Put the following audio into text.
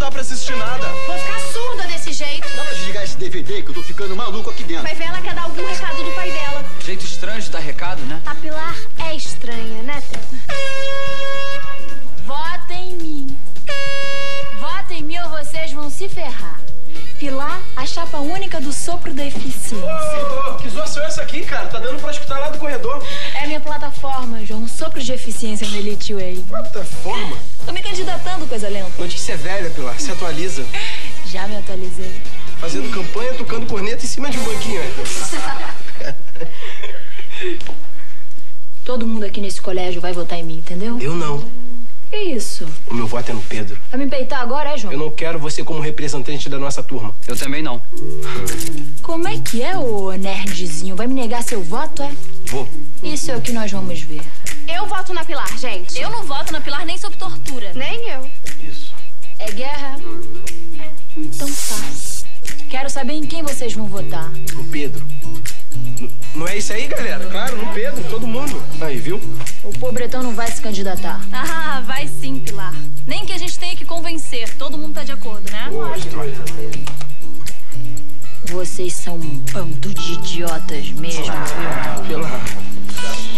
dá pra assistir nada. Vou ficar surda desse jeito. Dá pra desligar esse DVD que eu tô ficando maluco aqui dentro. Vai ver, ela quer dar algum recado do pai dela. Jeito estranho de dar recado, né? A Pilar é estranha, né, Teta? Vota em mim. Vota em mim ou vocês vão se ferrar. Pilar, a chapa única do sopro da eficiência. Que zoação é essa aqui, cara? Tá dando pra escutar lá do corredor. É a minha plataforma, João. Um sopro de eficiência no Elite Way. Plataforma? Tô me candidatando, coisa lenta. Notícia velha, Pilar. Se atualiza. Já me atualizei. Fazendo campanha, tocando corneta em cima de um banquinho. Todo mundo aqui nesse colégio vai votar em mim, entendeu? Eu não. Que isso? O meu voto é no Pedro. Vai me peitar agora, é, João? Eu não quero você como representante da nossa turma. Eu também não. Como é que é, ô nerdzinho? Vai me negar seu voto, é? Vou. Isso é o que nós vamos ver. Eu voto na Pilar, gente. Eu não voto na Pilar nem sob tortura. Nem eu. Isso. É guerra? Então tá. Quero saber em quem vocês vão votar. No Pedro. Não é isso aí, galera? Claro, no Pedro, todo mundo. Aí, viu? O pobretão não vai se candidatar. Ah, vai sim, Pilar. Nem que a gente tenha que convencer. Todo mundo tá de acordo, né? Vocês são um bando de idiotas mesmo, viu? Pilar.